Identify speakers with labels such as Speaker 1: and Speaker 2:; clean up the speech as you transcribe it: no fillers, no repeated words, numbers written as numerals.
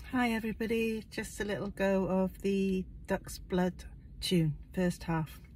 Speaker 1: Hi everybody, just a little go of the Ducks Blood tune, first half.